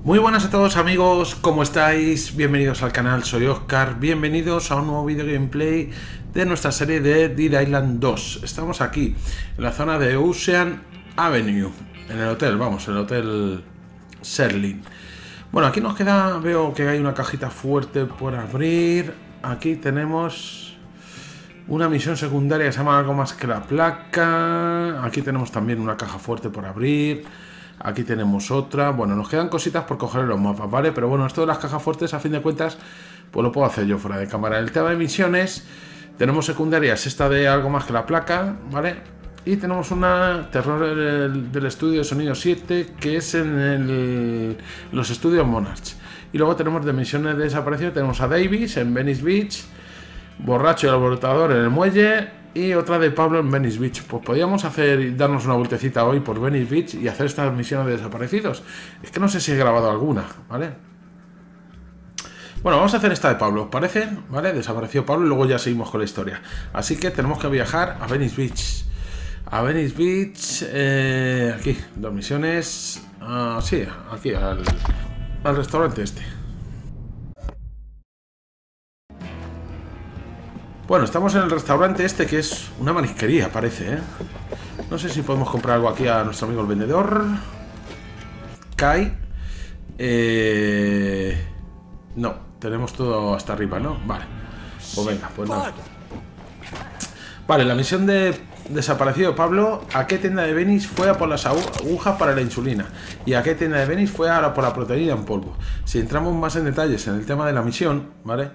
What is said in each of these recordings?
Muy buenas a todos amigos, ¿cómo estáis? Bienvenidos al canal, soy Oscar, bienvenidos a un nuevo video gameplay de nuestra serie de Dead Island 2. Estamos aquí, en la zona de Ocean Avenue, en el hotel, vamos, el hotel Serling. Bueno, aquí nos queda, veo que hay una cajita fuerte por abrir. Aquí tenemos una misión secundaria que se llama algo más que la placa. Aquí tenemos también una caja fuerte por abrir. Aquí tenemos otra. Bueno, nos quedan cositas por coger en los mapas, ¿vale? Pero bueno, esto de las cajas fuertes, a fin de cuentas, pues lo puedo hacer yo fuera de cámara. El tema de misiones, tenemos secundarias, esta de algo más que la placa, ¿vale? Y tenemos una terror del estudio de sonido 7, que es en los estudios Monarch. Y luego tenemos de misiones de desaparecido, tenemos a Davis en Venice Beach, borracho y alborotador en el muelle, y otra de Pablo en Venice Beach. Pues podríamos darnos una vueltecita hoy por Venice Beach y hacer estas misiones de desaparecidos. Es que no sé si he grabado alguna, ¿vale? Bueno, vamos a hacer esta de Pablo, ¿os parece? ¿Vale? Desapareció Pablo y luego ya seguimos con la historia. Así que tenemos que viajar a Venice Beach. A Venice Beach, aquí, dos misiones. Sí, aquí, al restaurante este. Bueno, estamos en el restaurante este, que es una marisquería, parece, ¿eh? No sé si podemos comprar algo aquí a nuestro amigo el vendedor. Kai. No, tenemos todo hasta arriba, ¿no? Vale. Pues venga, pues nada. Vale, la misión de desaparecido Pablo. ¿A qué tienda de Venice fue a por las agujas para la insulina? ¿Y a qué tienda de Venice fue ahora por la proteína en polvo? Si entramos más en detalles en el tema de la misión, ¿vale?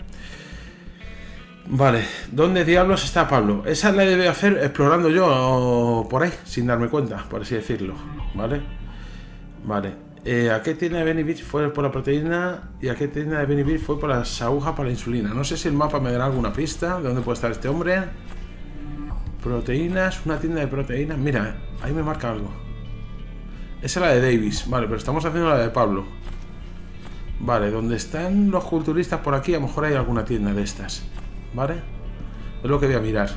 Vale, ¿dónde diablos está Pablo? Esa la debe hacer explorando yo por ahí, sin darme cuenta, por así decirlo, ¿vale? Vale, ¿a qué tienda de Venice Beach fue por la proteína? ¿Y a qué tienda de Venice Beach fue por las agujas para la insulina? No sé si el mapa me dará alguna pista de dónde puede estar este hombre. Proteínas, una tienda de proteínas. Mira, ahí me marca algo. Esa es la de Davis, vale, pero estamos haciendo la de Pablo. Vale, donde están los culturistas por aquí, a lo mejor hay alguna tienda de estas, ¿vale? Es lo que voy a mirar.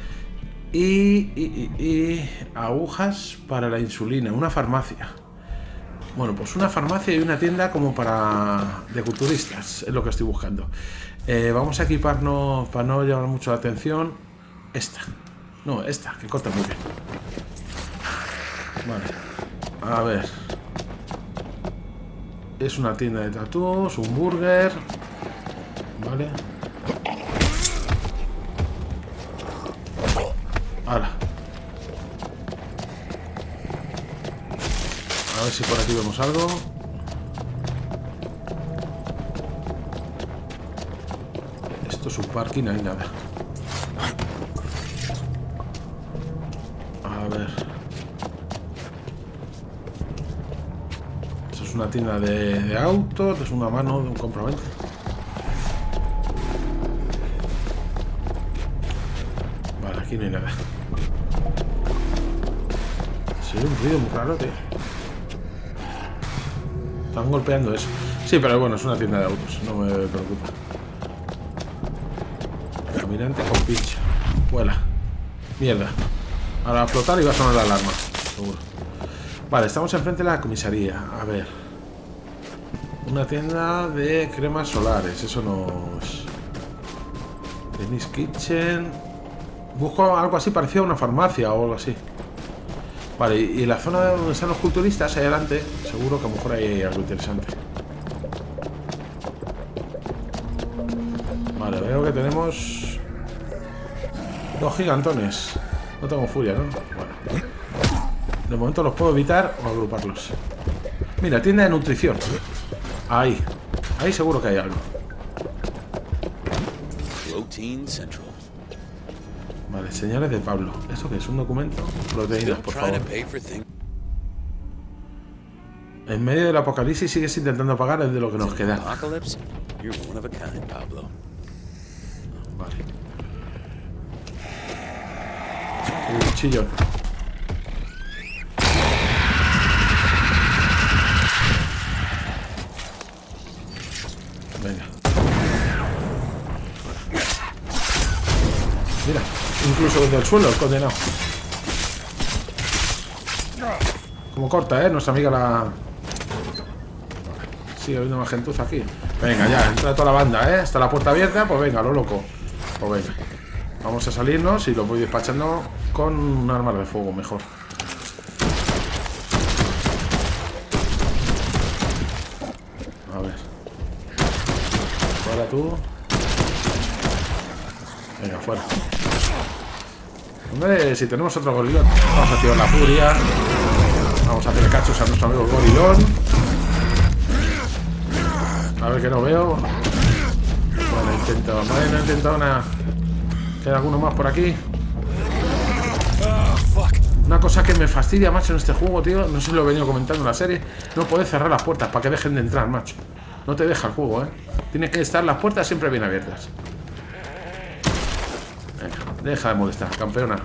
Y agujas para la insulina, una farmacia. Bueno, pues una farmacia y una tienda como de culturistas, es lo que estoy buscando. Vamos a equiparnos para no llamar mucho la atención. Esta. No, esta, que corta muy bien. Vale. A ver. Es una tienda de tatuos, un burger. Vale. Ahora. A ver si por aquí vemos algo. Esto es un parking, no hay nada. A ver. Esto es una tienda de autos, es una mano de un compraventa. Vale, aquí no hay nada. Sí, un ruido muy raro, tío. Están golpeando eso. Sí, pero bueno, es una tienda de autos, no me preocupa. Caminante con pincha. Vuela. Mierda. Ahora va a explotar y va a sonar la alarma, seguro. Vale, estamos enfrente de la comisaría. A ver. Una tienda de cremas solares. Eso no es. Venice Kitchen. Busco algo así parecido a una farmacia o algo así. Vale, y la zona donde están los culturistas, ahí adelante, seguro que a lo mejor hay algo interesante. Vale, veo que tenemos dos gigantones. No tengo furia, ¿no? Bueno. De momento los puedo evitar o agruparlos. Mira, tienda de nutrición. Ahí. Ahí seguro que hay algo. Vale, señales de Pablo. ¿Eso qué es? ¿Un documento? Proteínas, por favor. En medio del apocalipsis sigues intentando pagar el de lo que nos queda. Vale. Cuchillo. Venga. Mira, incluso desde el suelo el condenado. Como corta, nuestra amiga la... Sigue habiendo más gentuza aquí. Venga, ya, entra toda la banda, ¿eh? Está la puerta abierta, pues venga, lo loco. Pues venga. Vamos a salirnos y lo voy despachando con un arma de fuego mejor. A ver. Fuera tú. Venga, fuera. Hombre, si tenemos otro gorilón. Vamos a activar la furia. Vamos a hacer cachos a nuestro amigo gorilón. A ver que no veo. Bueno, no he intentado nada. ¿Queda alguno más por aquí? Una cosa que me fastidia, macho, en este juego, tío. No sé si lo he venido comentando en la serie. No puedes cerrar las puertas para que dejen de entrar, macho. No te deja el juego, ¿eh? Tiene que estar las puertas siempre bien abiertas. Venga, deja de molestar, campeona.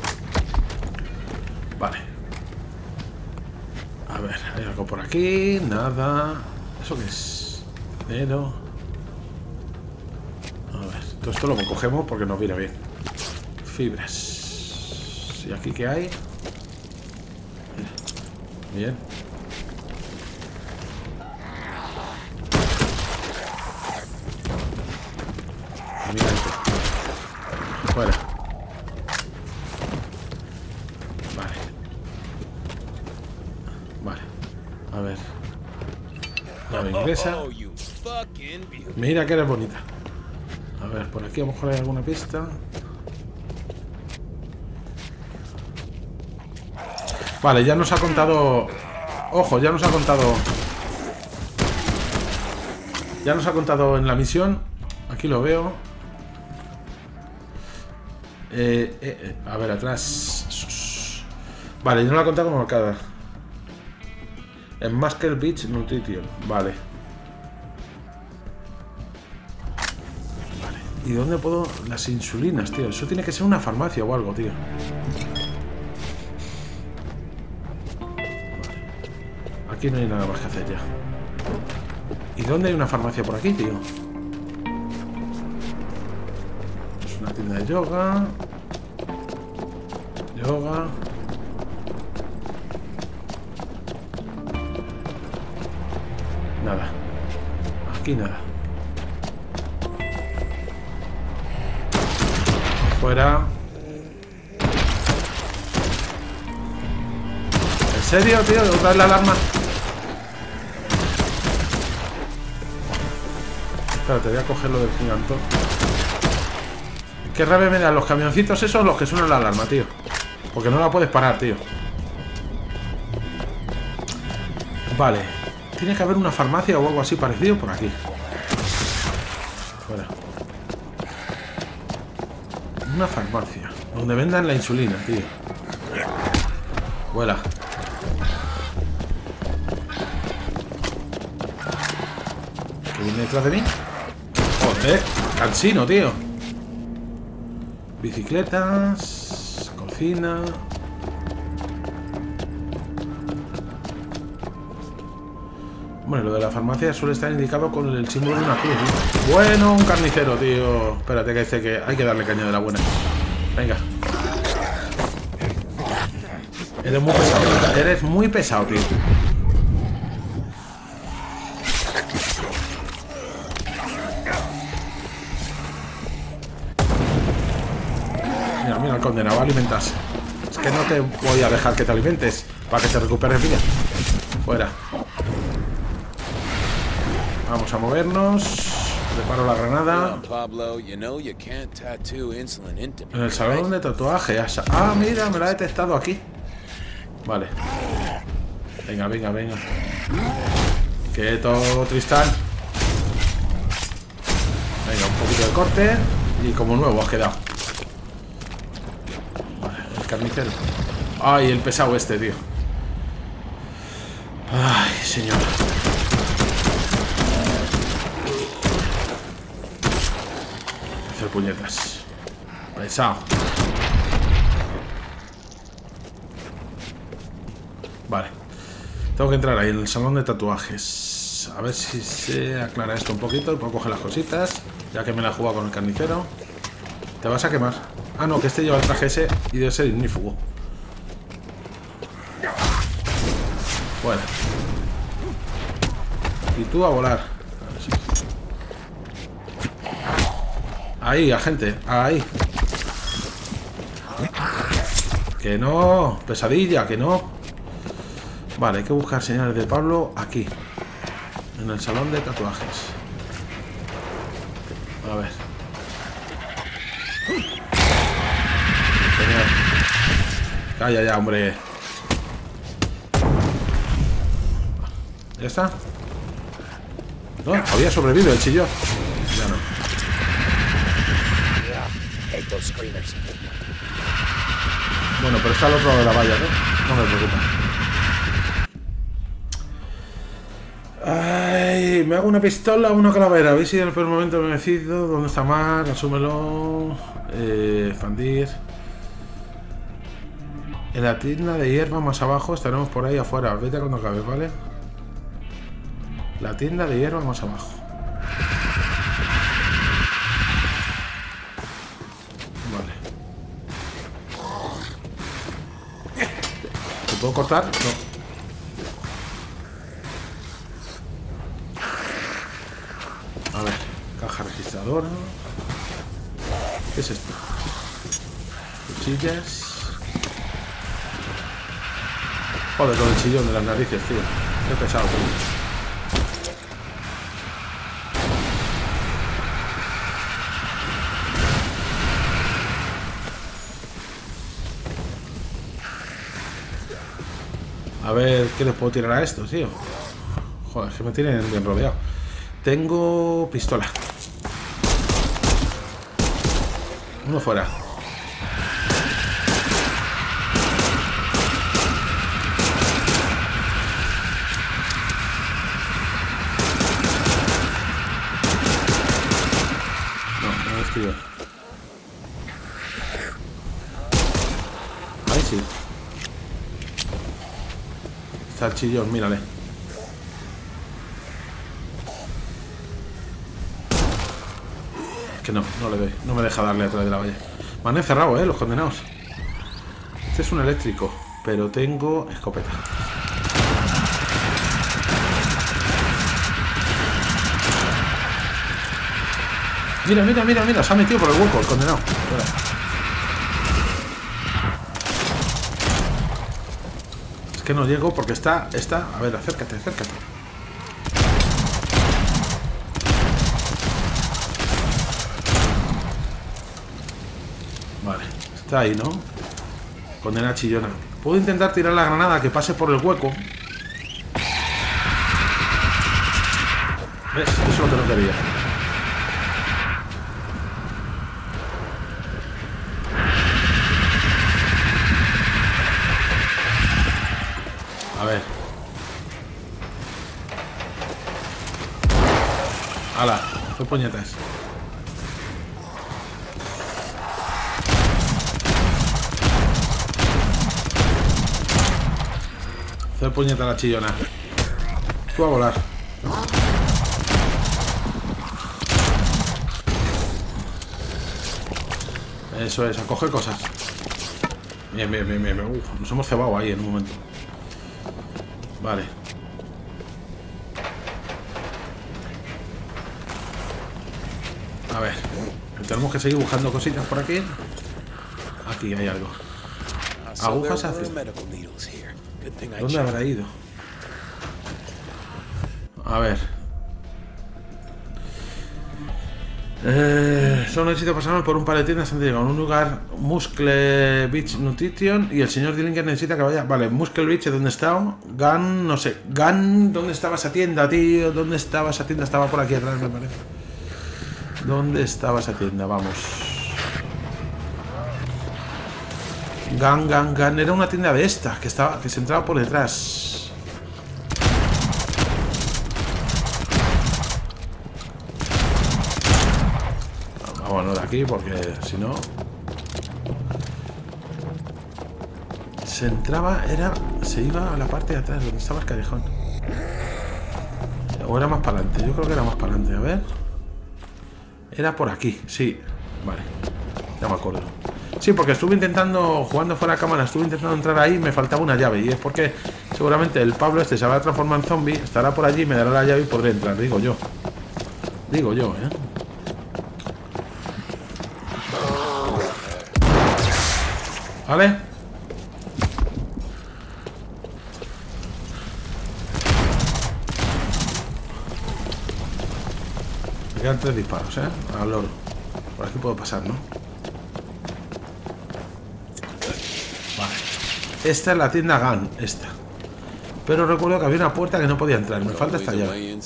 Vale. A ver, hay algo por aquí. Nada. ¿Eso qué es? Pero... a ver, todo esto lo cogemos porque nos viene bien. Fibras. ¿Y aquí qué hay? Mira. Bien. Mira esto. Fuera. Vale. Vale. A ver. Llave inglesa. Mira que eres bonita. A ver, por aquí a lo mejor hay alguna pista. Vale, ya nos ha contado... ojo, ya nos ha contado... ya nos ha contado en la misión. Aquí lo veo. A ver, atrás. Vale, ya no lo ha contado como marcada. En Muscle Beach Nutrition. Vale. Vale. ¿Y dónde puedo...? Las insulinas, tío. Eso tiene que ser una farmacia o algo, tío. Vale. Aquí no hay nada más que hacer ya. ¿Y dónde hay una farmacia por aquí, tío? Es una tienda de yoga. Yoga. Nada. Aquí nada. Fuera. ¿En serio, tío? ¿Otra vez la alarma? Espérate, voy a coger lo del gigantón. Qué rabia me dan los camioncitos esos, los que suenan la alarma, tío. Porque no la puedes parar, tío. Vale. Tiene que haber una farmacia o algo así parecido por aquí. Fuera. Una farmacia donde vendan la insulina, tío. Vuela. ¿Qué viene detrás de mí? Joder, cansino, tío. Bicicletas. Cocina. Bueno, lo de la farmacia suele estar indicado con el símbolo de una cruz, ¿no? Bueno, un carnicero, tío. Espérate, que hay que darle caña de la buena. Venga. Eres muy pesado. Eres muy pesado, tío. Mira, mira, el condenado va a alimentarse. Es que no te voy a dejar que te alimentes para que te recuperes bien. Fuera. Vamos a movernos. Preparo la granada. En el salón de tatuaje. Ah, mira, me la ha detectado aquí. Vale. Venga, venga, venga. Quieto, Tristán. Venga, un poquito de corte. Y como nuevo has quedado. Vale, el carnicero. Ay, el pesado este, tío. Ay, señor. Hacer puñetas. Pesado. Vale. Tengo que entrar ahí en el salón de tatuajes. A ver si se aclara esto un poquito. Puedo coger las cositas. Ya que me la he jugado con el carnicero. Te vas a quemar. Ah, no, que este lleva el traje ese y debe ser ignífugo. Bueno. Y tú a volar. Ahí, agente. Ahí. Que no. Pesadilla, que no. Vale, hay que buscar señales de Pablo aquí. En el salón de tatuajes. A ver. Genial. Calla ya, hombre. ¿Ya está? No, había sobrevivido el chillón. Ya no. Bueno, pero está al otro lado de la valla, ¿no? No me preocupa. Ay, me hago una pistola o una calavera. ¿Veis si en el peor momento me decido? ¿Dónde está Mar? Asúmelo. Expandir. En la tienda de hierba más abajo estaremos por ahí afuera. Vete cuando acabe, ¿vale? La tienda de hierba más abajo. Vale. ¿Te puedo cortar? No. A ver, caja registradora. ¿Qué es esto? Cuchillas. Joder, con el chillón de las narices, tío. Qué pesado, tío. A ver, ¿qué les puedo tirar a esto, tío? Joder, es que me tienen bien rodeado. Tengo pistola. Uno fuera. No, no es tío. Ahí sí. Está el chillón, mírale. Que no le doy. No me deja darle a través de la valla. Me han encerrado, los condenados. Este es un eléctrico, pero tengo escopeta. Mira, mira, mira, mira. Se ha metido por el hueco el condenado. Espera. Es que no llego porque está... A ver, acércate, acércate. Vale, está ahí, ¿no? Condena chillona. Puedo intentar tirar la granada que pase por el hueco. ¿Ves? Eso es lo que no quería. A ver. ¡Hala! ¡Qué puñetas! Hacer puñeta a la chillona. Tú a volar. Eso es, a coger cosas. Bien, bien, bien, bien. Uf, nos hemos cebado ahí en un momento. Vale. A ver. Tenemos que seguir buscando cositas por aquí. Aquí hay algo. Agujas hacia... ¿Dónde habrá ido? A ver. Solo necesito pasarnos por un par de tiendas antes de llegar a un lugar. Muscle Beach Nutrition. Y el señor Dillinger necesita que vaya. Vale, Muscle Beach, ¿dónde está? Gun, no sé. Gun, ¿dónde estaba esa tienda, tío? ¿Dónde estaba esa tienda? Estaba por aquí atrás, me parece. ¿Dónde estaba esa tienda? Vamos. Gun. Era una tienda de estas que se entraba por detrás. Vámonos de aquí porque si no... Se entraba, se iba a la parte de atrás donde estaba el callejón. O era más para adelante, yo creo que era más para adelante, a ver. Era por aquí, sí. Vale, ya me acuerdo. Sí, porque estuve intentando, jugando fuera de cámara, estuve intentando entrar ahí y me faltaba una llave. Y es porque Seguramente el Pablo este se va a transformar en zombie, estará por allí, me dará la llave y podré entrar, digo yo. Digo yo, ¿eh? ¿Vale? Me quedan 3 disparos, ¿eh? Al loro. Por aquí puedo pasar, ¿no? Vale. Esta es la tienda Gun, esta. Pero recuerdo que había una puerta que no podía entrar. Me falta esta llave.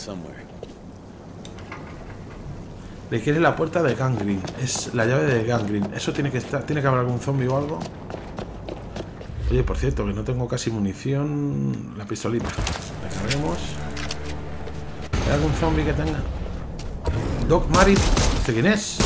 Le quiere la puerta de Gangrene. Es la llave de Gangrene. Eso tiene que estar. Tiene que haber algún zombie o algo. Oye, por cierto, que no tengo casi munición. La pistolita. La carguemos. ¿Hay algún zombie que tenga? Doc Marit. ¿Este quién es?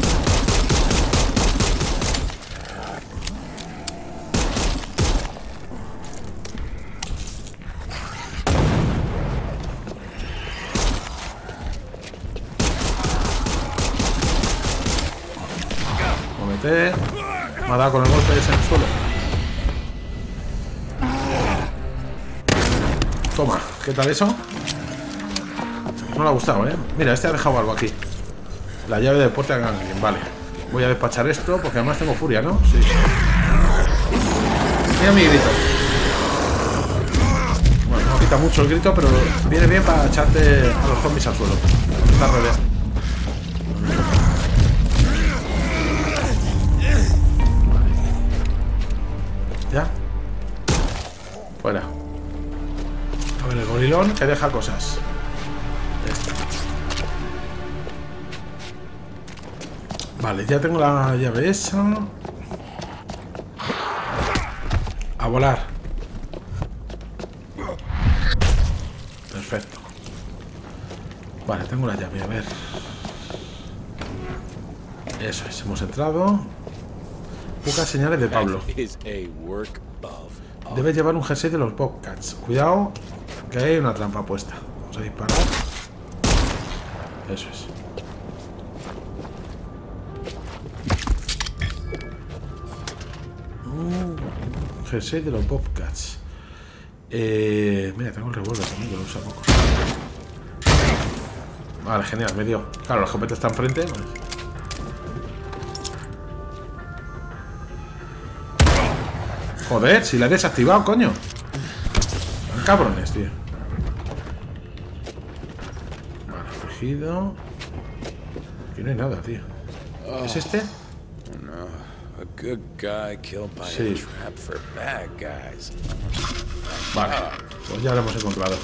Me ha dado con el golpe ese en el suelo. Toma, ¿qué tal eso? No le ha gustado, ¿eh? Mira, este ha dejado algo aquí. La llave de puerta de Gangrene, vale. Voy a despachar esto porque además tengo furia, ¿no? Sí. Mira mi grito. Bueno, no quita mucho el grito, pero viene bien para echarte a los zombies al suelo. Está rodeado. ¿Ya? Fuera. A ver, el gorilón que deja cosas. Vale, ya tengo la llave esa. A volar. Perfecto. Vale, tengo la llave, a ver. Eso es, hemos entrado. Pocas señales de Pablo. Debe llevar un jersey de los Bobcats. Cuidado, que hay una trampa puesta. Vamos a disparar. Eso es. Jersey de los Bobcats. Mira, tengo el revólver también, que lo uso poco. Vale, genial, me dio. Claro, la escopeta está enfrente. Pues. Joder, si la he desactivado, coño. Son cabrones, tío. Vale, tejido. Aquí no hay nada, tío. ¿Es este? Sí. Vale, pues ya lo hemos encontrado.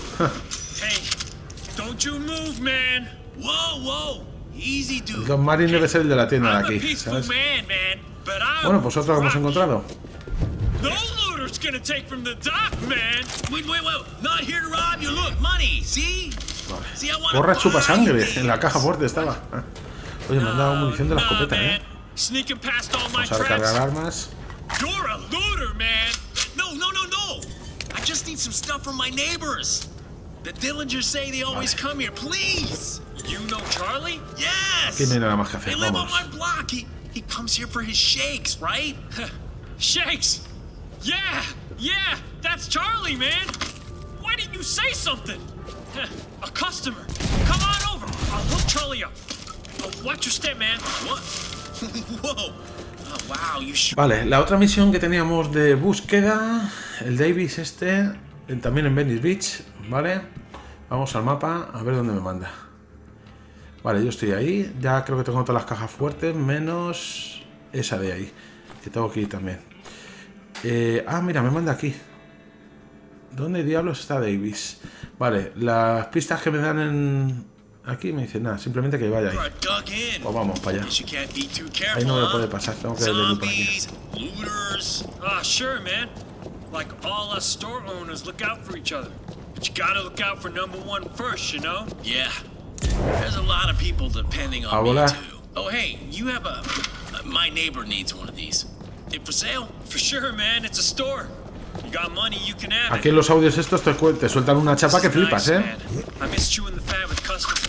El Don Marin debe ser el de la tienda de aquí, ¿sabes? Bueno, pues otro que hemos encontrado. No looter's gonna take from the dock, man. Wait. Not here to rob you. Look, money. See? Vale. Porra chupa sangre. En la caja fuerte estaba. Oye, me han dado munición de la escopeta, ¿eh? Vamos a recargar armas. You're a looter, man. No. I just need some stuff from my neighbors. The Dillingers say they always come here. Please. You know Charlie? Yes. Aquí no hay nada más que hacer. They live on my block. He comes here for his shakes, right? Shakes. Yeah, that's Charlie, man. Why didn't you say something? A customer. Come on over. I'll hook Charlie up. Watch your step, man. What? Whoa. Oh, wow, you Vale, la otra misión que teníamos de búsqueda, el Davis este, también en Venice Beach, ¿vale? Vamos al mapa a ver dónde me manda. Vale, yo estoy ahí. Ya creo que tengo todas las cajas fuertes, menos esa de ahí, que tengo que ir también. Mira, me manda aquí. ¿Dónde diablos está Davis? Vale, las pistas que me dan en... Aquí me dicen nada, simplemente que vaya ahí. Pues vamos para allá. Ahí no me puede pasar, tengo que venir por aquí. Like all us store owners look out for each other. But you gotta look out for number one first, you know? Yeah. There's a lot of people depending on me too. Oh, hey, you have a... my neighbor needs one of these. It for sale? For sure, man. It's a store. You got money, you can have it. Aquí en los audios estos te sueltan una chapa que flipas, ¿eh? I miss chewing the fat with customers.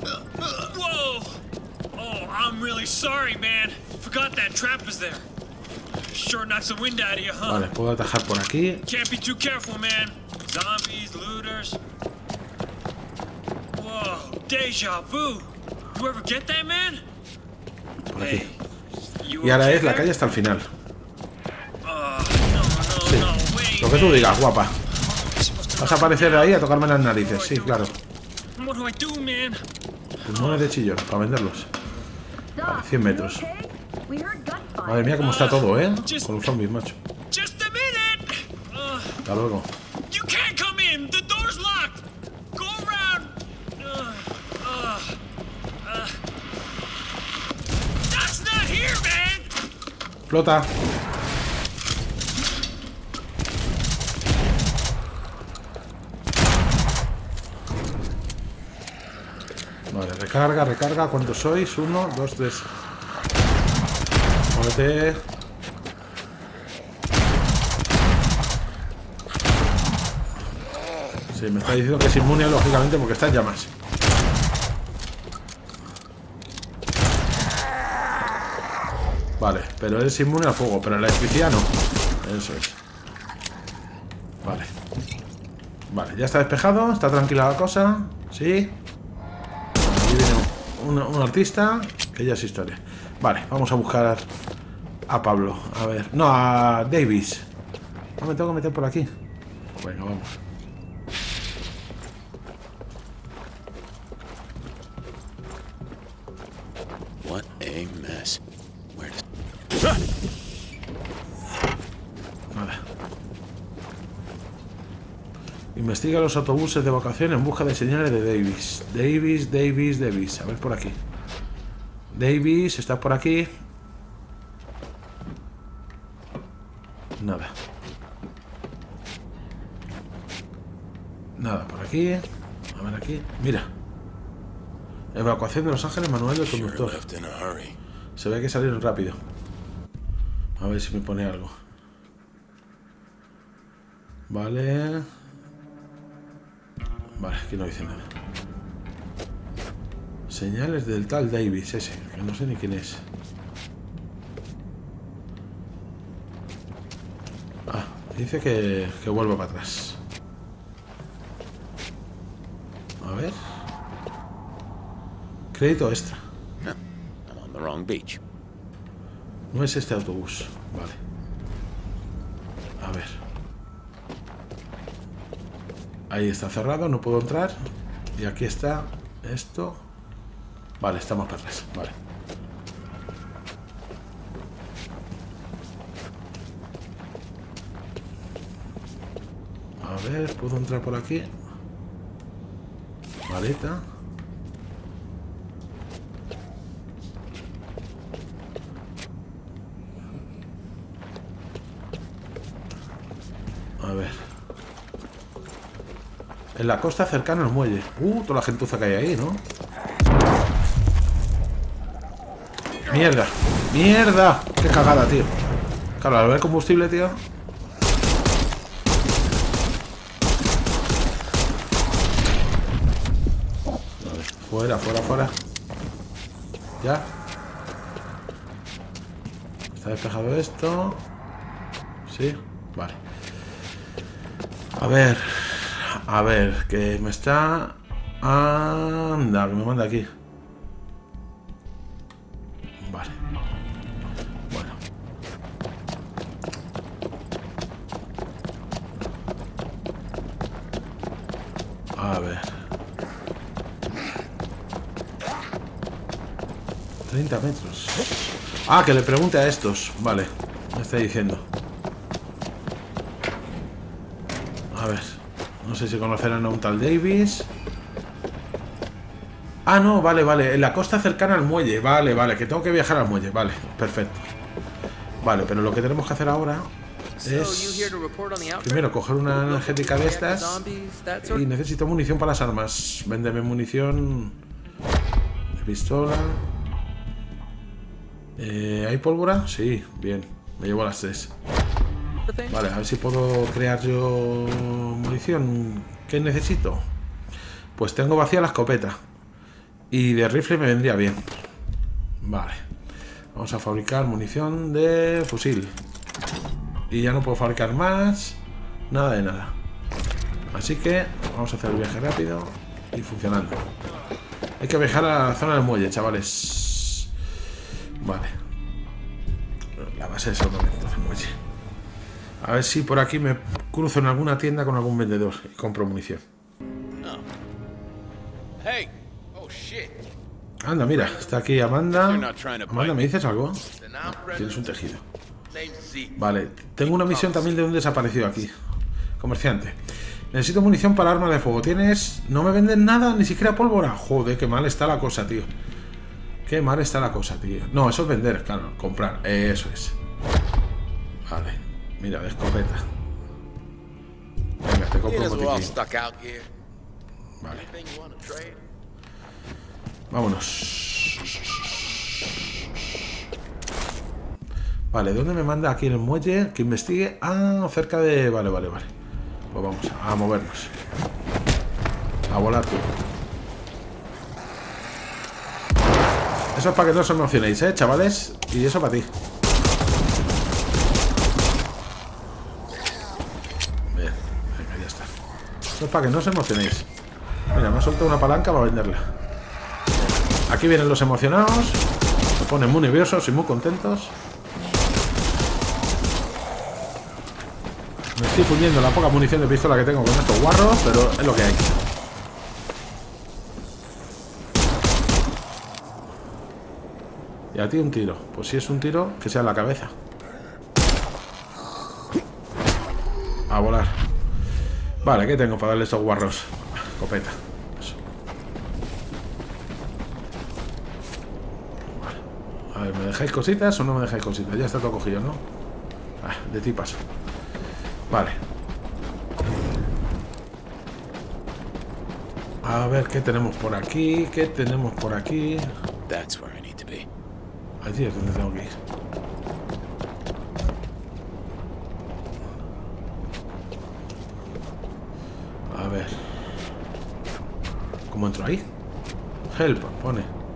Whoa! Oh, I'm really sorry, man. Forgot that trap was there. Sure knocks the wind out of you, huh? Vale, puedo atajar por aquí. Can't be too careful, man. Zombies, looters. Whoa, deja vu. You ever get that, man? Por aquí. You Y ahora okay es la there? calle hasta el final. No, Sí. no, wait, Lo que tú man. digas, guapa. I'm supposed to Vas a aparecer ahí a tocarme las narices. Sí, claro. What do I do, man? Pulmones de chillón, para venderlos. Vale, 100 metros. Madre mía, cómo está todo, ¿eh? Con los zombies, macho. Just a minute. Hasta luego. You can't come in. The door's locked. Go around. That's not here, man. Flota. Vale, recarga, recarga. ¿Cuántos sois? 1, 2, 3. Muévete. Sí, me está diciendo que es inmune, lógicamente, porque está en llamas. Vale, pero es inmune al fuego, pero a la electricidad no. Eso es. Vale. Vale, ya está despejado, está tranquila la cosa. Sí. Aquí viene un artista, que ya es historia. Vale, vamos a buscar a Pablo. A ver, no, a Davis. No me tengo que meter por aquí. Venga, vamos. What a mess. Where does... Vale. Investiga los autobuses de evacuación en busca de señales de Davis. Davis. A ver por aquí. Davis, ¿estás por aquí? Nada. Nada por aquí. A ver aquí. Mira. Evacuación de Los Ángeles, manual del Sure conductor. left in a hurry. Se ve que salieron rápido. A ver si me pone algo. Vale. Vale, aquí no dice nada. Señales del tal Davis, ese, que no sé ni quién es. Ah, dice que vuelva para atrás. A ver. Crédito extra. Huh. I'm on the wrong beach. No es este autobús. Vale. A ver. Ahí está cerrado, no puedo entrar. Y aquí está esto. Vale, estamos para atrás. Vale. A ver, ¿puedo entrar por aquí? Maleta. A ver. En la costa cercana al muelle. Toda la gentuza que hay ahí, ¿no? ¡Mierda! ¡Mierda! ¡Qué cagada, tío! Claro, al ver combustible, tío. Vale, fuera, fuera, fuera. Ya. Está despejado esto. Sí, vale. A ver, que me está... Anda, que me manda aquí. Vale. Bueno. A ver. 30 metros. Ah, que le pregunte a estos. Vale, me está diciendo. A ver. No sé si conocerán a un tal Davis. Ah, no, vale, vale. En la costa cercana al muelle. Vale, vale, que tengo que viajar al muelle. Vale, perfecto. Vale, pero lo que tenemos que hacer ahora es... Primero, coger una energética de estas. Y necesito munición para las armas. Véndeme munición de pistola. ¿Hay pólvora? Sí, bien. Me llevo las 3. Vale, a ver si puedo crear yo munición. ¿Qué necesito? Pues tengo vacía la escopeta. Y de rifle me vendría bien. Vale. Vamos a fabricar munición de fusil. Y ya no puedo fabricar más. Nada de nada. Así que vamos a hacer el viaje rápido y funcionando. Hay que viajar a la zona del muelle, chavales. Vale. La base de salvamento del muelle. A ver si por aquí me cruzo en alguna tienda con algún vendedor y compro munición. Hey! Oh shit! Anda, mira, está aquí Amanda. Amanda, ¿me dices algo? Tienes un tejido. Vale, tengo una misión también de un desaparecido aquí. Comerciante. Necesito munición para armas de fuego. ¿Tienes? No me venden nada, ni siquiera pólvora. Joder, qué mal está la cosa, tío. Qué mal está la cosa, tío. No, eso es vender, claro, comprar. Eso es. Vale, mira, de escopeta. Venga, te compro un botiquín. Vale. Vámonos. Vale, ¿dónde me manda? Aquí en el muelle. Que investigue. Ah, cerca de... Vale. Pues vamos a movernos. A volar tú. Eso es para que no os emocionéis, chavales. Y eso para ti. Bien, venga, ya está. Eso es para que no os emocionéis. Mira, me ha soltado una palanca para venderla. Aquí vienen los emocionados. Se ponen muy nerviosos y muy contentos. Me estoy fundiendo la poca munición de pistola que tengo con estos guarros, pero es lo que hay. Y a ti un tiro. Pues si es un tiro, que sea en la cabeza. A volar. Vale, ¿qué tengo para darle a estos guarros? Escopeta. Eso. Vale. A ver, ¿me dejáis cositas o no me dejáis cositas? Ya está todo cogido, ¿no? Ah, de ti paso. Vale. A ver, ¿qué tenemos por aquí? ¿Qué tenemos por aquí? That's where I need to be. Allí es donde tengo que ir. A ver. ¿Cómo entro ahí? Help, pone.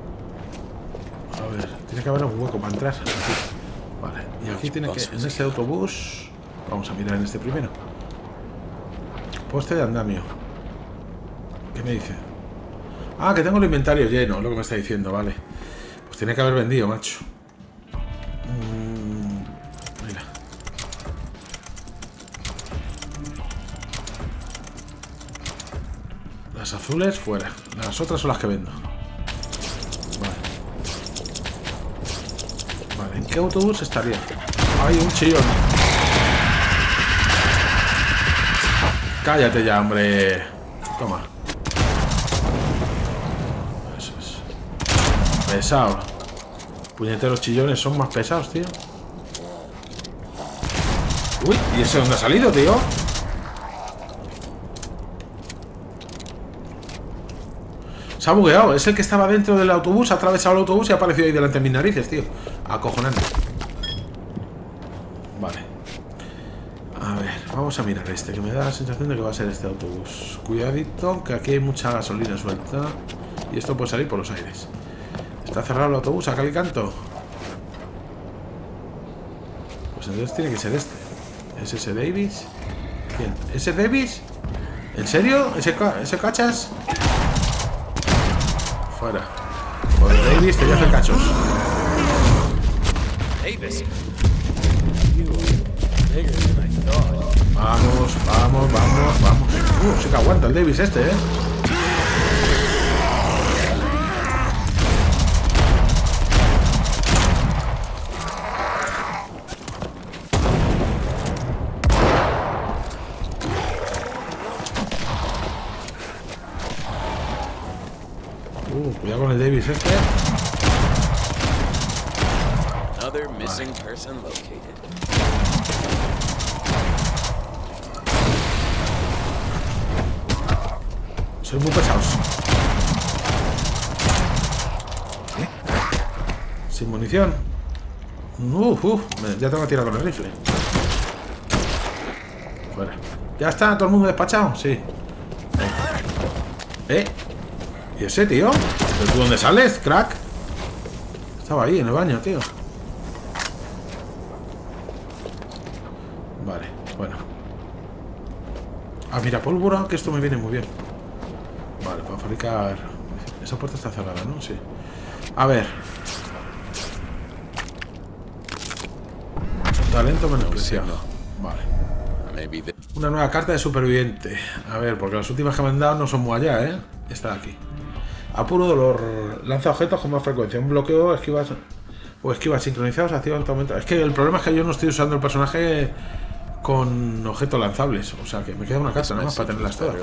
A ver, tiene que haber un hueco para entrar. Aquí. Vale, y aquí tiene que... En este autobús... Vamos a mirar en este primero. Poste de andamio. ¿Qué me dice? Ah, que tengo el inventario lleno, lo que me está diciendo, vale. Pues tiene que haber vendido, macho. Mira. Las azules fuera. Las otras son las que vendo. Vale. Vale, ¿en qué autobús estaría? Hay un chillón. Cállate ya, hombre. Toma. Eso es. Pesado. Puñeteros chillones son más pesados, tío. Uy, ¿y ese dónde ha salido, tío? Se ha bugueado. Es el que estaba dentro del autobús, ha atravesado el autobús y ha aparecido ahí delante de mis narices, tío. Acojonante. Vale. A ver, vamos a mirar este, que me da la sensación de que va a ser este autobús. Cuidadito, que aquí hay mucha gasolina suelta. Y esto puede salir por los aires. Está cerrado el autobús, acá le canto. Pues entonces tiene que ser este. ¿Es ese Davis? ¿Quién? ¿Ese Davis? ¿En serio? ¿Ese cachas? Fuera. Pues Davis te voy a hacer cachos. Davis. Vamos. Sí que aguanta el Davis este, Cuidado con el Davis este. Another missing person located. Soy muy pesados. Sin munición. Ya tengo que tirar con el rifle. Fuera. ¿Ya está todo el mundo despachado? Sí. ¿Y ese, tío? ¿Pero tú dónde sales, crack? Estaba ahí, en el baño, tío. Vale, bueno. Ah, mira, pólvora, que esto me viene muy bien. Vale, para fabricar... Esa puerta está cerrada, ¿no? Sí. A ver. Talento menospreciado. Vale. Una nueva carta de superviviente. A ver, porque las últimas que me han dado no son muy allá, ¿eh? Está aquí. Apuro dolor. Lanza objetos con más frecuencia. Un bloqueo, esquivas o esquivas sincronizados activa automáticamente. Es que el problema es que yo no estoy usando el personaje con objetos lanzables. O sea que me queda una carta nada más para tenerlas todas.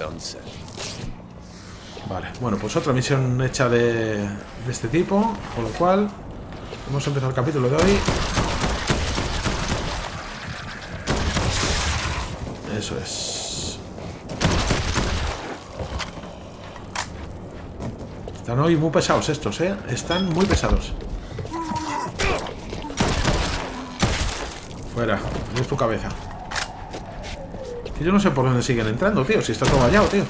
Vale, bueno, pues otra misión hecha de este tipo. Con lo cual, hemos empezado el capítulo de hoy. Eso es. Están hoy muy pesados estos, ¿eh? Están muy pesados. Fuera, es tu cabeza. Que yo no sé por dónde siguen entrando, tío. Si está todo vallado, tío.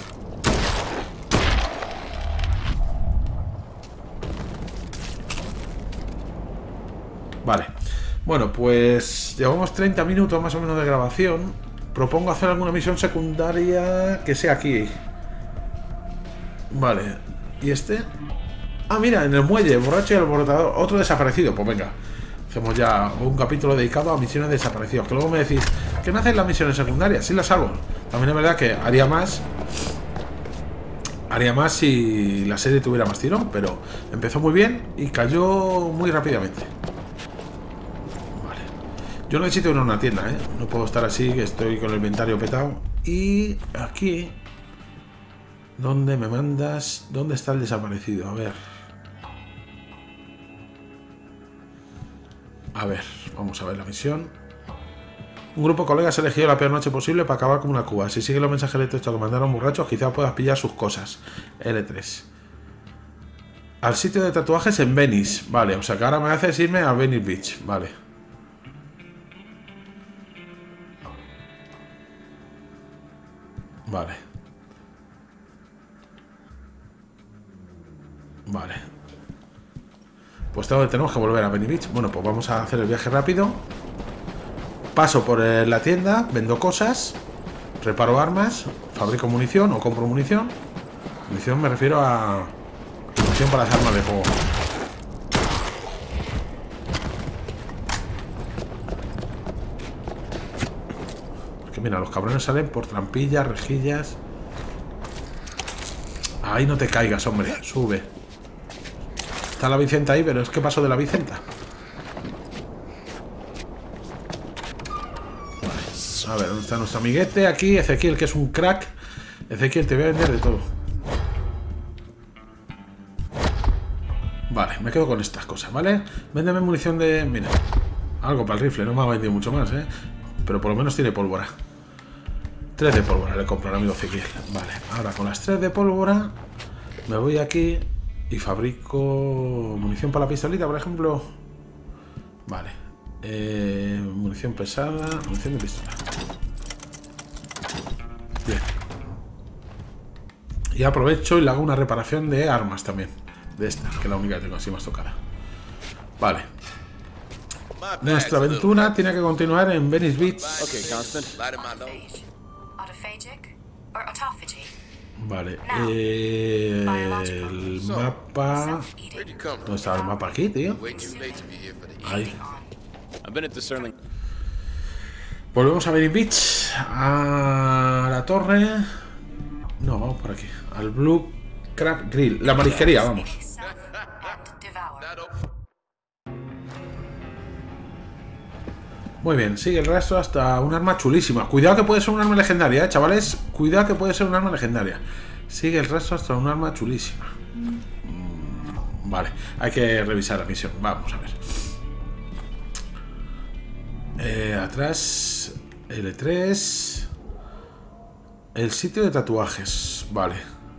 Vale. Bueno, pues llevamos 30 minutos más o menos de grabación. Propongo hacer alguna misión secundaria que sea aquí. Vale. ¿Y este? Ah, mira, en el muelle, borracho y alborotador. Otro desaparecido. Pues venga. Hacemos ya un capítulo dedicado a misiones desaparecidos. Que luego me decís, ¿qué no hacéis las misiones secundarias? Sí las hago. También es verdad que haría más. Haría más si la serie tuviera más tirón. Pero empezó muy bien y cayó muy rápidamente. Yo necesito ir a una tienda, ¿eh? No puedo estar así, que estoy con el inventario petado. Y aquí... ¿Dónde me mandas? ¿Dónde está el desaparecido? A ver. A ver, vamos a ver la misión. Un grupo de colegas ha elegido la peor noche posible para acabar como una cuba. Si sigues los mensajes de texto que mandaron borrachos, quizás puedas pillar sus cosas. L3. Al sitio de tatuajes en Venice. Vale, o sea que ahora me haces irme a Venice Beach. Vale. Vale. Vale. Pues tenemos que volver a Venice Beach. Bueno, pues vamos a hacer el viaje rápido. Paso por la tienda, vendo cosas, reparo armas, fabrico munición o compro munición. Munición me refiero a munición para las armas de fuego. Mira, los cabrones salen por trampillas, rejillas. Ahí no te caigas, hombre. Sube. Está la Vicenta ahí, pero es que paso de la Vicenta. Vale. A ver, ¿dónde está nuestro amiguete? Aquí, Ezequiel, que es un crack. Ezequiel, te voy a vender de todo. Vale, me quedo con estas cosas, ¿vale? Véndeme munición de... Mira, algo para el rifle. No me ha vendido mucho más, ¿eh? Pero por lo menos tiene pólvora. 3 de pólvora le compro al amigo Ezequiel. Vale, ahora con las 3 de pólvora me voy aquí y fabrico munición para la pistolita, por ejemplo. Vale. Munición pesada, munición de pistola. Bien. Y aprovecho y le hago una reparación de armas también. De esta, que es la única que tengo así más tocada. Vale. Nuestra aventura tiene que continuar en Venice Beach. Vale, el mapa... ¿Dónde está el mapa aquí, tío? Ahí. Volvemos a Venice Beach. A la torre... No, vamos por aquí. Al Blue Crab Grill. La marisquería, vamos. Muy bien, sigue el rastro hasta un arma chulísima. Cuidado que puede ser un arma legendaria, chavales. Cuidado que puede ser un arma legendaria. Sigue el rastro hasta un arma chulísima. Vale, hay que revisar la misión. Vamos a ver. Atrás, L3. El sitio de tatuajes. Vale.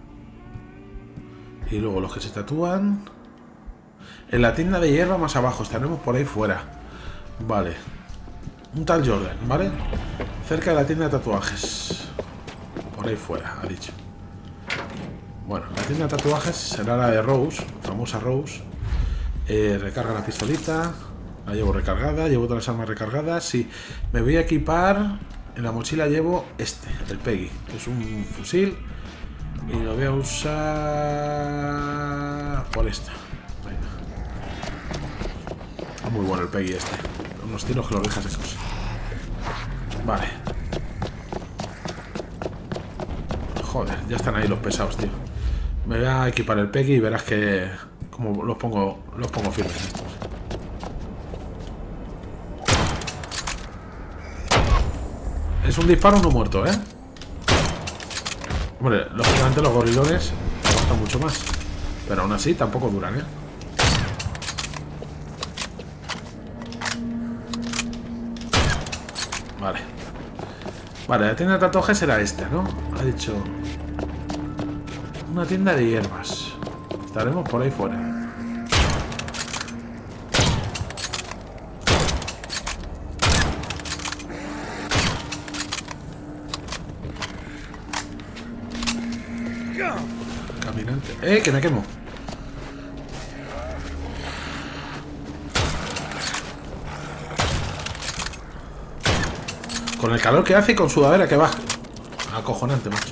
Y luego los que se tatúan. En la tienda de hierba más abajo. Estaremos por ahí fuera. Vale. Un tal Jordan, ¿vale? Cerca de la tienda de tatuajes. Por ahí fuera, ha dicho. Bueno, la tienda de tatuajes será la de Rose, famosa Rose. Recarga la pistolita. La llevo recargada, llevo todas las armas recargadas. Sí, me voy a equipar. En la mochila llevo el Peggy, que es un fusil. Y lo voy a usar por esta. Venga. Muy bueno el Peggy este. Unos tiros que lo dejas secos. Vale. Joder, ya están ahí los pesados, tío. Me voy a equipar el Peggy y verás que como los pongo firmes estos. Es un disparo no muerto, ¿eh? Hombre, lógicamente los gorilones aguantan mucho más. Pero aún así tampoco duran, ¿eh? Vale. Vale, la tienda de tatuajes era esta, ¿no? Ha dicho... Una tienda de hierbas. Estaremos por ahí fuera. Caminante. Que me quemo. Con el calor que hace y con sudadera que baja. Acojonante, macho.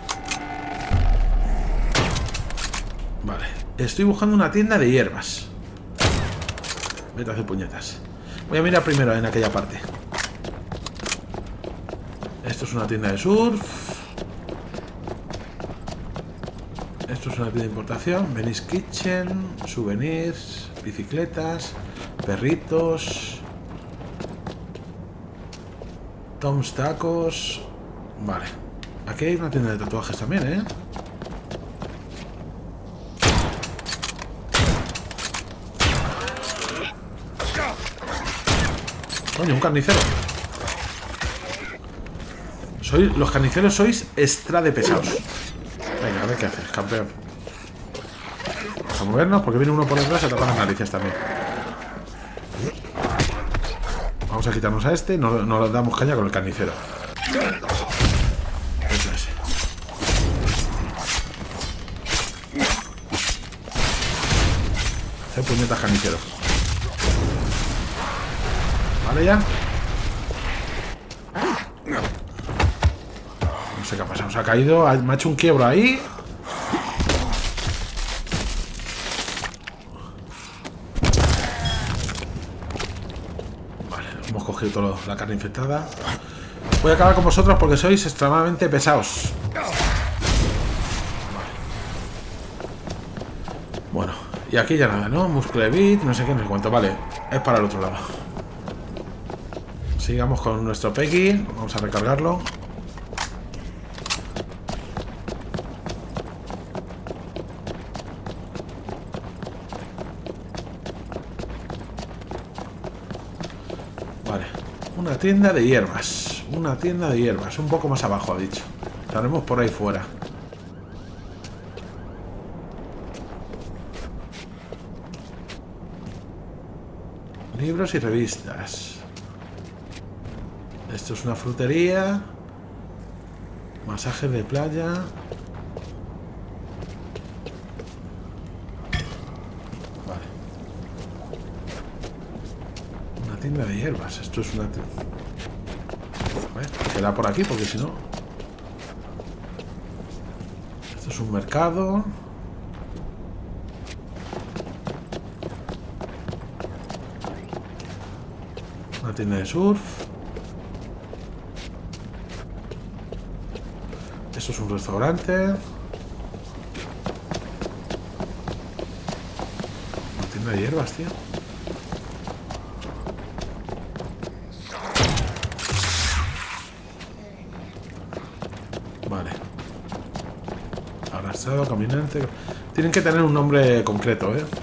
Vale. Estoy buscando una tienda de hierbas. Vete a hacer puñetas. Voy a mirar primero en aquella parte. Esto es una tienda de surf. Esto es una tienda de importación. Venice Kitchen, souvenirs, bicicletas, perritos, Tom's Tacos. Vale. Aquí hay una tienda de tatuajes también, ¿eh? Coño, un carnicero. Los carniceros sois extra de pesados. Venga, a ver qué haces, campeón. Vamos a movernos porque viene uno por detrás y tapa las narices también. Vamos a quitarnos a este. No le damos caña con el carnicero. Eso es. Hacer puñetas carnicero. Vale ya. No sé qué ha pasado. Se ha caído. Me ha hecho un quiebro ahí. Vale, hemos cogido toda la carne infectada. Voy a acabar con vosotros porque sois extremadamente pesados. Vale. Bueno, y aquí ya nada, ¿no? Musclevit, no sé qué, no sé cuánto. Vale, es para el otro lado. Sigamos con nuestro Peggy. Vamos a recargarlo. Vale. Una tienda de hierbas. Una tienda de hierbas. Un poco más abajo, ha dicho. Estaremos por ahí fuera. Libros y revistas. Esto es una frutería. Masajes de playa. Vale. Una tienda de hierbas. Esto es una tienda. Queda por aquí porque si no. Esto es un mercado. Una tienda de surf. Esto es un restaurante. Una tienda de hierbas, tío. Vale. Arrastrado, caminante. Tienen que tener un nombre concreto, ¿eh?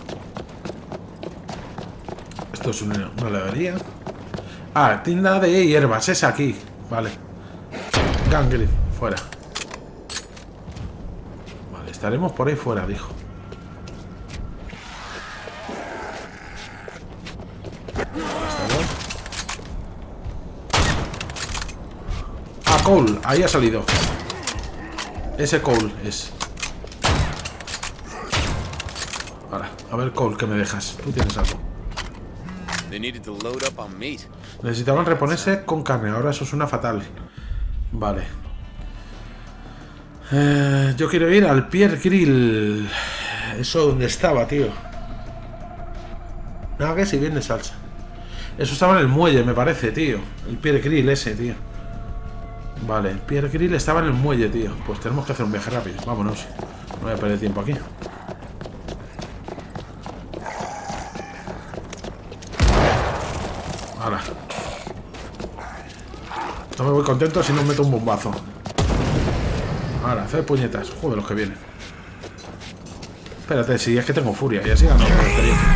Esto es una heladería. Ah, tienda de hierbas. Es aquí. Vale. Gangrel. Fuera. Vale, estaremos por ahí fuera, dijo. Ah, Cole, ahí ha salido. Ese Cole es. Ahora, a ver Cole, ¿qué me dejas? Tú tienes algo. Necesitaban reponerse con carne. Ahora eso suena fatal. Vale. Yo quiero ir al Pierre Grill. Eso donde estaba, tío. Nuggets y bien de salsa. Eso estaba en el muelle, me parece, tío. El Pierre Grill ese, tío. Vale, el Pierre Grill estaba en el muelle, tío. Pues tenemos que hacer un viaje rápido. Vámonos. No voy a perder tiempo aquí. Ahora. No me voy contento si no meto un bombazo. Ahora, hacer puñetas. Joder, los que vienen. Espérate, si es que tengo furia. Y así gano la experiencia.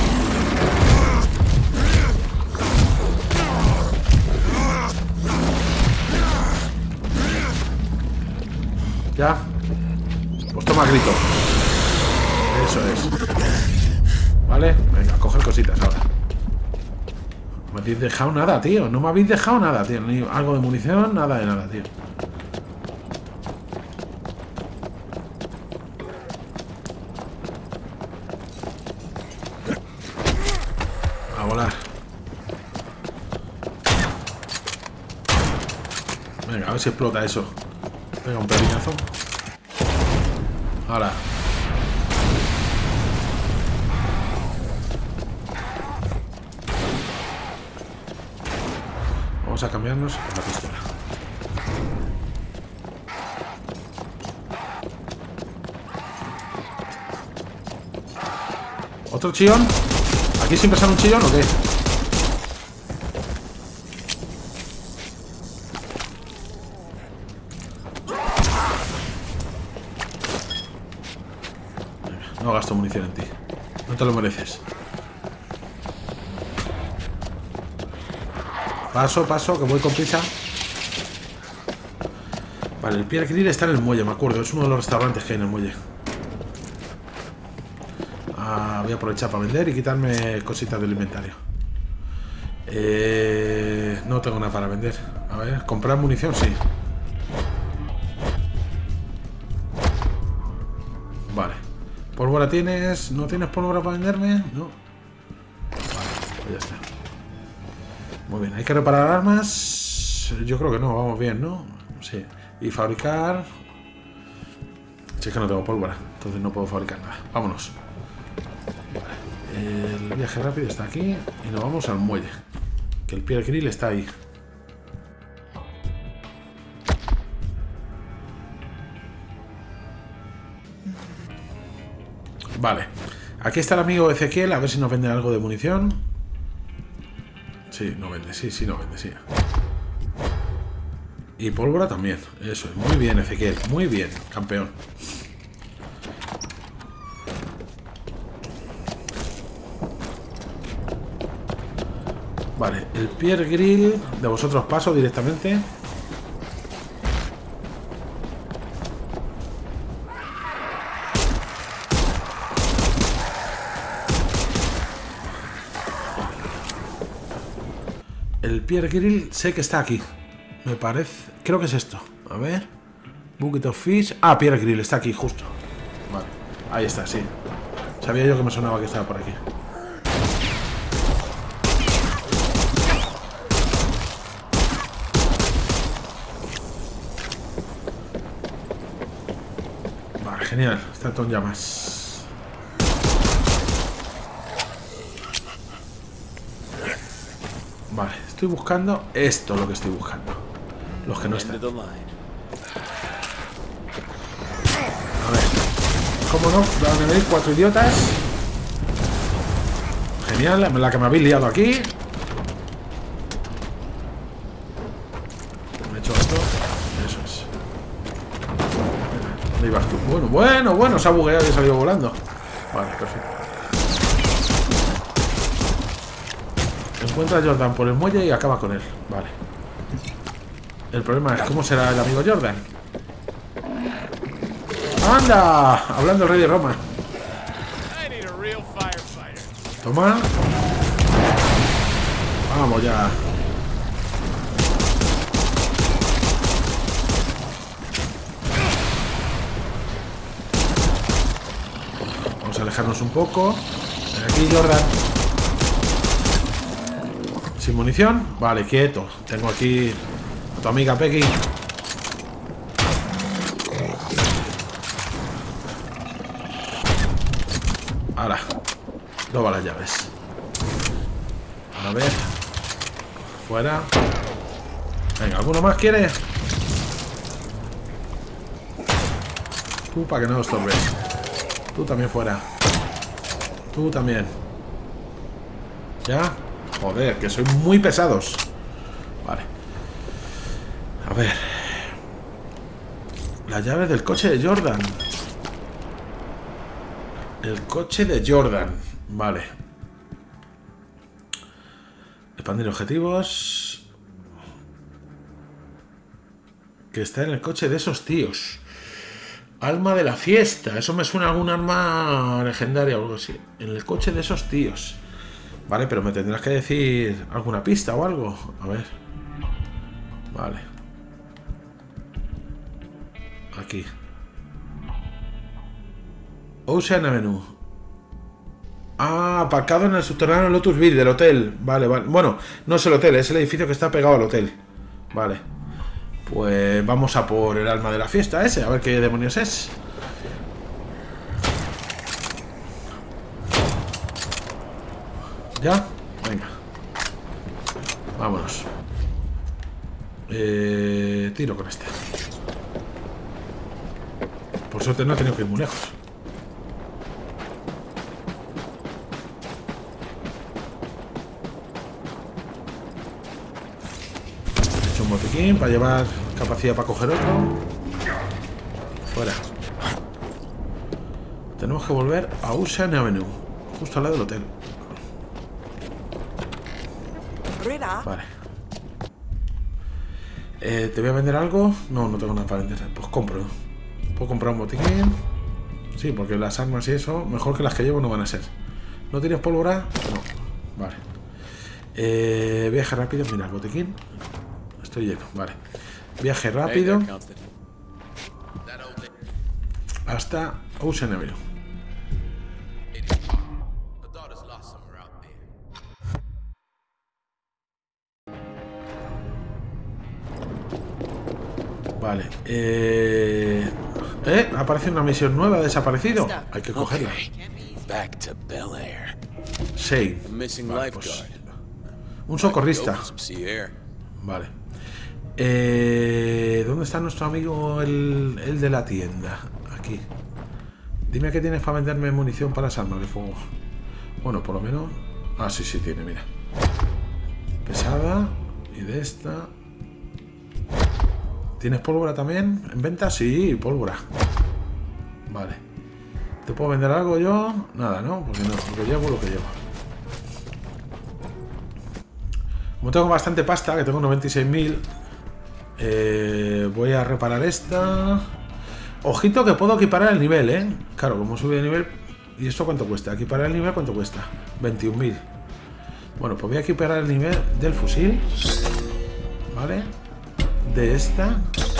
Ya. Pues toma grito. Eso es. Vale, venga, a coger cositas ahora. No me habéis dejado nada, tío. No me habéis dejado nada, tío. Ni algo de munición, nada de nada, tío. A volar. Venga, a ver si explota eso. Venga, un pepinazo. Ahora. Vamos a cambiarnos la pistola. ¿Otro chillón? ¿Aquí siempre sale un chillón o qué? No gasto munición en ti. No te lo mereces. Paso, paso, que voy con prisa. Vale, el Pierre Grill está en el muelle, me acuerdo. Es uno de los restaurantes que hay en el muelle. Voy a aprovechar para vender y quitarme cositas del inventario. No tengo nada para vender. A ver, comprar munición, sí. Vale. ¿Pólvora tienes? ¿No tienes pólvora para venderme? No. Vale, pues ya está. Muy bien, ¿hay que reparar armas? Yo creo que no, vamos bien, ¿no? Sí. Y fabricar... Si es que no tengo pólvora, entonces no puedo fabricar nada. Vámonos. Vale. El viaje rápido está aquí y nos vamos al muelle. Que el Pierre Grill está ahí. Vale. Aquí está el amigo Ezequiel, a ver si nos vende algo de munición. Sí, no vende, sí, no vende, sí. Y pólvora también. Eso es, muy bien, Ezequiel. Muy bien, campeón. Vale, el Pierre Grill de vosotros paso directamente. El Pierre Grill sé que está aquí. Me parece... Creo que es esto. A ver. Bucket of Fish. Ah, Pierre Grill está aquí, justo. Vale. Ahí está, sí. Sabía yo que me sonaba que estaba por aquí. Vale, genial. Está todo en llamas. Vale, estoy buscando esto, lo que estoy buscando. Los que no están. A ver, ¿cómo no? Van a venir 4 idiotas. Genial, la que me habéis liado aquí. Me he hecho esto. Eso es. ¿Dónde ibas tú? Bueno, se ha bugueado y ha salido volando. Vale, perfecto. Encuentra a Jordan por el muelle y acaba con él. Vale. El problema es cómo será el amigo Jordan. ¡Anda! Hablando el rey de Roma. Toma. Vamos ya. Vamos a alejarnos un poco. Ven aquí, Jordan. ¿Sin munición? Vale, quieto. Tengo aquí a tu amiga Peggy. Ahora, toma las llaves. A ver. Fuera. Venga, ¿alguno más quiere? Tú para que no los estorbes. Tú también fuera. Tú también. ¿Ya? Joder, que sois muy pesados. Vale. A ver. Las llaves del coche de Jordan. El coche de Jordan. Vale. Expandir objetivos. Que está en el coche de esos tíos. Alma de la fiesta. Eso me suena a algún arma legendaria o algo así. En el coche de esos tíos. Vale, pero me tendrás que decir alguna pista o algo. A ver. Vale. Aquí. Ocean Avenue. Ah, aparcado en el subterráneo Lotusville del hotel. Vale, vale. Bueno, no es el hotel, es el edificio que está pegado al hotel. Vale. Pues vamos a por el alma de la fiesta ese, a ver qué demonios es. ¿Ya? Venga. Vámonos. Tiro con este. Por suerte no he tenido que ir muy lejos. He hecho un botiquín para llevar capacidad para coger otro. Fuera. Tenemos que volver a Ocean Avenue, justo al lado del hotel. Vale. ¿Te voy a vender algo? No, no tengo nada para vender. Pues compro. Puedo comprar un botiquín. Sí, porque las armas y eso, mejor que las que llevo no van a ser. ¿No tienes pólvora? No. Vale. Viaje rápido. Mira, el botiquín. Estoy lleno. Vale. Viaje rápido. Hasta Ocean Avenue. Vale. Aparece una misión nueva, desaparecido. Hay que cogerla. Back to Bel Air. Shane. Vale, pues, un socorrista. Vale. ¿Dónde está nuestro amigo el de la tienda? Aquí. Dime qué tienes para venderme munición para las armas de fuego. Bueno, por lo menos... Ah, sí, sí tiene, mira. Pesada. Y de esta... ¿Tienes pólvora también en venta? Sí, pólvora. Vale. ¿Te puedo vender algo yo? Nada, ¿no? Porque no, porque llevo lo que llevo. Como tengo bastante pasta, que tengo 96.000, voy a reparar esta. Ojito que puedo equiparar el nivel, ¿eh? Claro, como sube de nivel... ¿Y esto cuánto cuesta? Equiparar el nivel, ¿cuánto cuesta? 21.000. Bueno, pues voy a equiparar el nivel del fusil. Vale. De esta.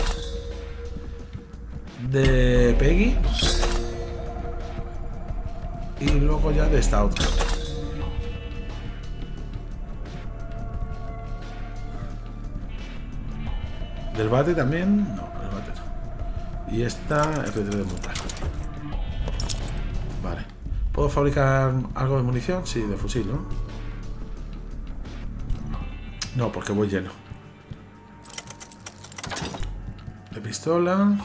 De Peggy. Y luego ya de esta otra. Del bate también. No, el bate no. Y esta R3 de montar. Vale. ¿Puedo fabricar algo de munición? Sí, de fusil, ¿no? No, porque voy lleno. De pistola. Vale.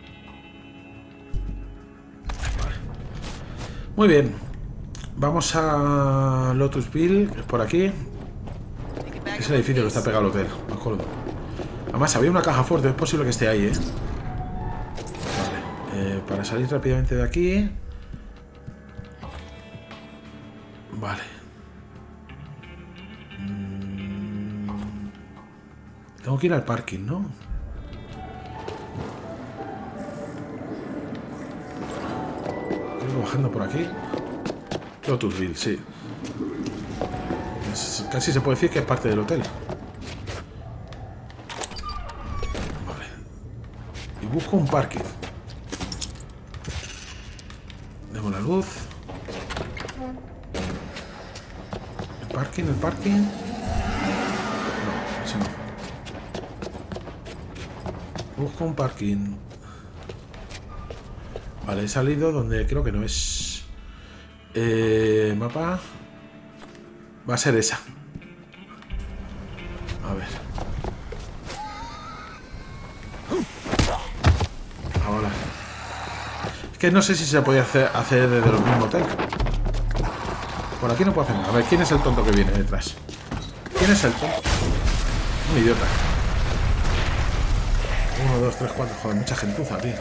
Muy bien. Vamos a Lotusville, que es por aquí. Es el edificio que está pegado al hotel, me acuerdo. Además, había una caja fuerte, es posible que esté ahí, ¿eh? Vale. Para salir rápidamente de aquí. Vale. Tengo que ir al parking, ¿no? Estoy bajando por aquí. Lotusville, sí. Casi se puede decir que es parte del hotel. Vale. Y busco un parking. Demos la luz. El parking, el parking. Busco un parking. Vale, he salido donde creo que no es. Mapa. Va a ser esa. A ver. Ahora. Es que no sé si se puede hacer desde los mismos hoteles. Por aquí no puedo hacer nada. A ver, ¿quién es el tonto que viene detrás? ¿Quién es el tonto? Un idiota. 1, 2, 3, 4. Joder, mucha gentuza, tío.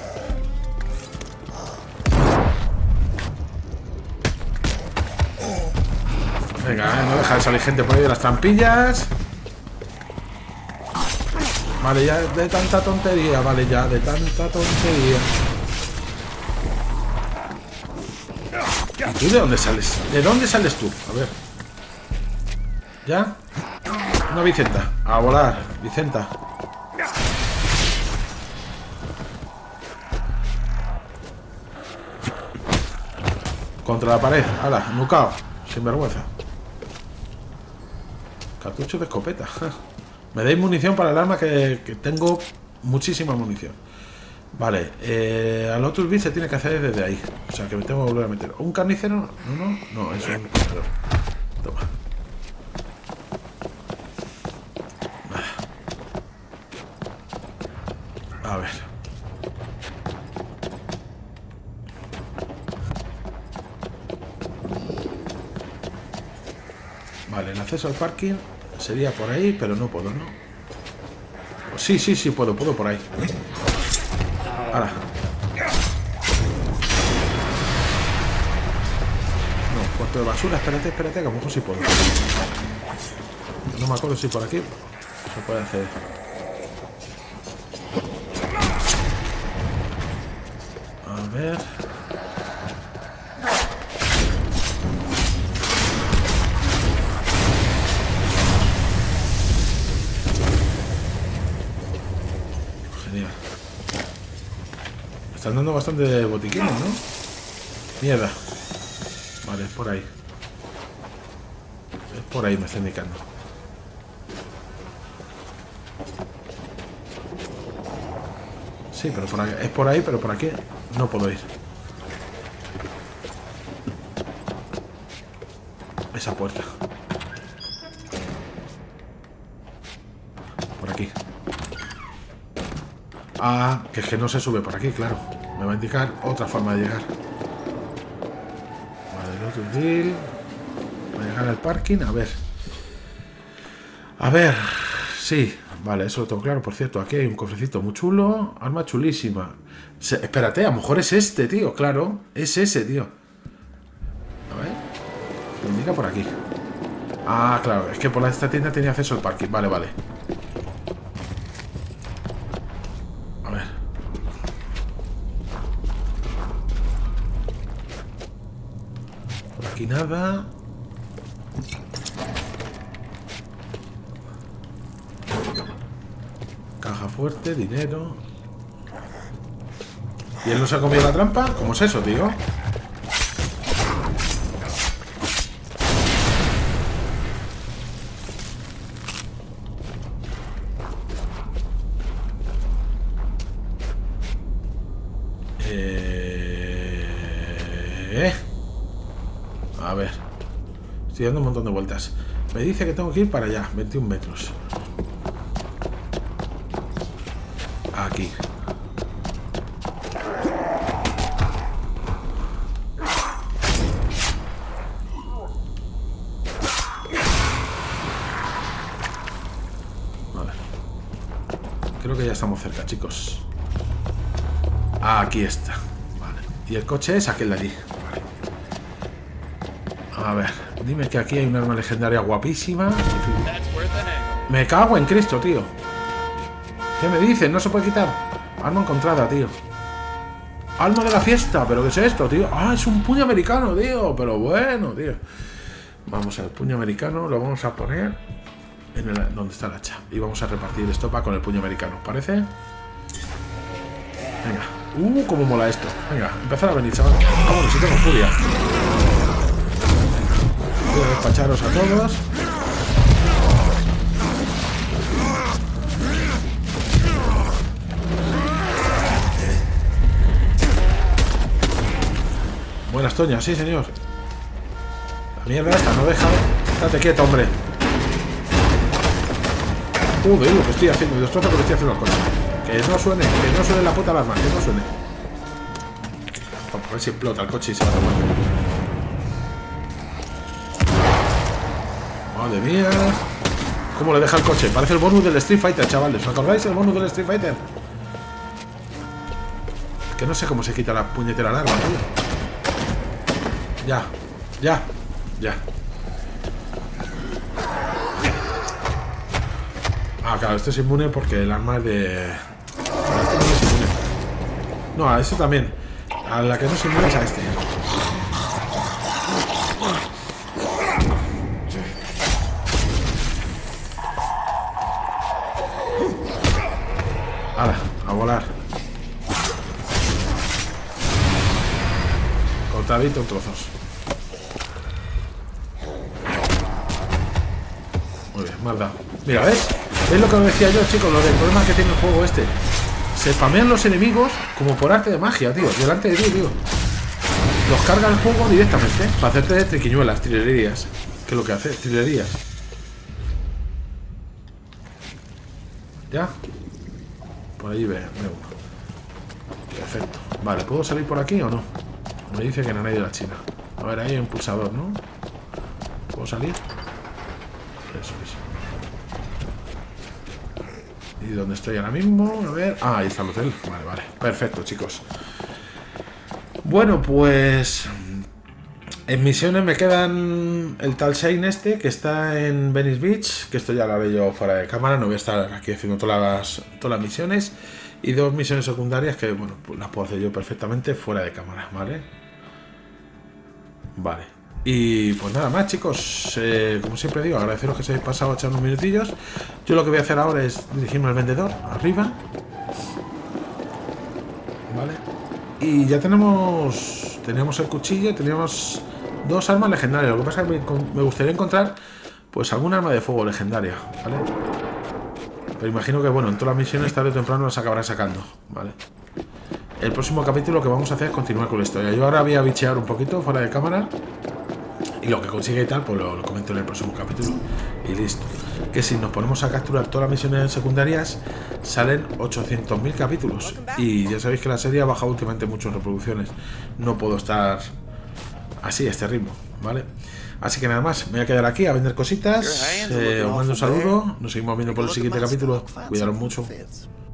Venga, no deja de salir gente por ahí de las trampillas. Vale, ya de tanta tontería. Vale, ya de tanta tontería. ¿Y tú de dónde sales? ¿De dónde sales tú? A ver. ¿Ya? Una Vicenta. A volar, Vicenta. Contra la pared. Hala, nucao. Sin vergüenza. Cartucho de escopeta. Me dais munición para el arma que tengo muchísima munición. Vale, al otro bit se tiene que hacer desde ahí. O sea que me tengo que volver a meter. ¿Un carnicero? No, es un corredor. Toma. Vale. A ver. Vale, el acceso al parking sería por ahí, pero no puedo, ¿no? Sí, puedo por ahí. Ahora. No, puerto de basura, espérate, que a lo mejor sí puedo. No me acuerdo si por aquí se puede hacer. A ver. Genial. Me están dando bastante botiquines, ¿no? Mierda. Vale, es por ahí. Es por ahí, me está indicando. Sí, pero por aquí, es por ahí, pero por aquí no puedo ir. Esa puerta. Por aquí. Ah, que es que no se sube por aquí, claro. Me va a indicar otra forma de llegar. Vale, el otro deal. Voy a llegar al parking, a ver. A ver. Sí, vale, eso lo tengo claro. Por cierto, aquí hay un cofrecito muy chulo. Arma chulísima. Espérate, a lo mejor es este, tío. Claro, es ese, tío. A ver. Me indica por aquí. Ah, claro, es que por esta tienda tenía acceso al parking. Vale, vale. A ver. Por aquí nada. Caja fuerte, dinero. ¿Y él no se ha comido la trampa? ¿Cómo es eso, tío? A ver. Estoy dando un montón de vueltas. Me dice que tengo que ir para allá, 21 metros. Aquí. Vale. Creo que ya estamos cerca, chicos. Aquí está. Vale. Y el coche es aquel de allí. Vale. A ver. Dime que aquí hay un arma legendaria guapísima. Me cago en Cristo, tío. ¿Qué me dices? No se puede quitar. Arma encontrada, tío. Alma de la fiesta. ¿Pero qué es esto, tío? Ah, es un puño americano, tío. Pero bueno, tío. Vamos al puño americano. Lo vamos a poner en el, donde está el hacha. Y vamos a repartir estopa con el puño americano. ¿Parece? Venga. Cómo mola esto. Venga, empezar a venir, chaval. Vámonos, si tengo furia. Voy a despacharos a todos. Toña, sí señor. La mierda esta no deja. Estate quieto, hombre. Joder, lo que estoy haciendo, destrozo lo que estoy haciendo al coche. Que no suene la puta alarma, que no suene. Vamos a ver si explota el coche y se va a tomar. Madre mía. ¿Cómo le deja el coche? Parece el bonus del Street Fighter, chavales. ¿Os acordáis el bonus del Street Fighter? Que no sé cómo se quita la puñetera alarma, tío. Ya. Ah, claro, esto es inmune porque el arma es de... Este no es inmune. No, a eso también. A la que no es inmune es a este. Ahora, a volar. Cortadito en trozos. Muy bien, me has dado. Mira, ¿ves? ¿Ves lo que os decía yo, chicos? Lo del problema que tiene el juego este. Se spamean los enemigos como por arte de magia, tío. Delante de ti, tío. Los carga el juego directamente para hacerte triquiñuelas, trilerías. ¿Qué es lo que hace? Trilerías. ¿Ya? Por allí ve uno. Perfecto. Vale, ¿puedo salir por aquí o no? Me dice que no hay de la China. A ver, ahí hay un pulsador, ¿no? ¿Puedo salir? Eso es. ¿Y dónde estoy ahora mismo? A ver... Ah, ahí está el hotel. Vale. Perfecto, chicos. Bueno, pues... En misiones me quedan el tal Shane este, que está en Venice Beach, que esto ya lo haré yo fuera de cámara, no voy a estar aquí haciendo todas las misiones. Y 2 misiones secundarias que, bueno, pues las puedo hacer yo perfectamente fuera de cámara, ¿vale? Vale. Y pues nada más, chicos, como siempre digo, agradeceros que se hayáis pasado a echar unos minutillos. Yo lo que voy a hacer ahora es dirigirme al vendedor, arriba. Vale. Y ya teníamos el cuchillo, teníamos 2 armas legendarias. Lo que pasa es que me gustaría encontrar pues algún arma de fuego legendaria, ¿vale? Pero imagino que, bueno, en todas las misiones tarde o temprano las acabarán sacando, ¿vale? El próximo capítulo lo que vamos a hacer es continuar con la historia. Yo ahora voy a bichear un poquito fuera de cámara. Y lo que consigue y tal, pues lo comento en el próximo capítulo. Y listo. Que si nos ponemos a capturar todas las misiones secundarias, salen 800.000 capítulos. Y ya sabéis que la serie ha bajado últimamente mucho en reproducciones. No puedo estar así, a este ritmo, ¿vale? Así que nada más, me voy a quedar aquí a vender cositas. Os mando un saludo. Nos seguimos viendo por el siguiente capítulo. Cuidaros mucho.